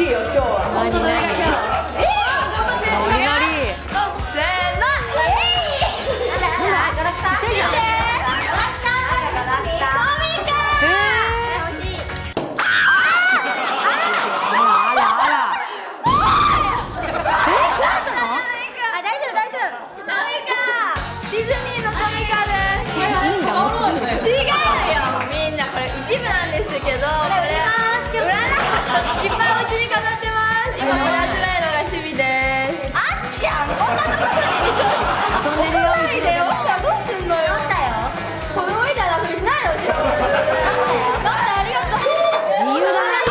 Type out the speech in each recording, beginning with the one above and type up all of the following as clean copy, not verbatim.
しいよ今日は。 何ノリノリ。 せーの。 ちっちゃいじゃん。 一部なんですけど、これいっぱいお家に飾ってます。今これ集めるのが趣味です。あっちゃん、こんなところに遊んでるよ。 後ろでも。どうすんのよ。なんだよ。子供みたいな遊びしないの。後ろ。なんだありがとう。 自由だね。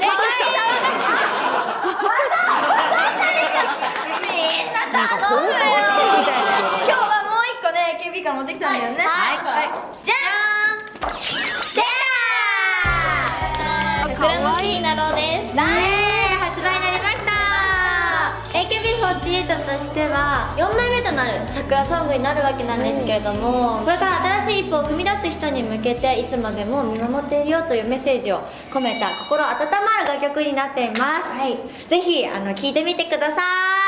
みんな頼むよ。今日はもう一個ね、AKB から持ってきたんだよね。はい。じゃーん。 桜の木になろうです。 発売になりました。 AKB48 としては4枚目となる桜ソングになるわけなんですけれども、これから新しい一歩を踏み出す人に向けていつまでも見守っているよというメッセージを込めた心温まる楽曲になっています。ぜひ聴いてみてください。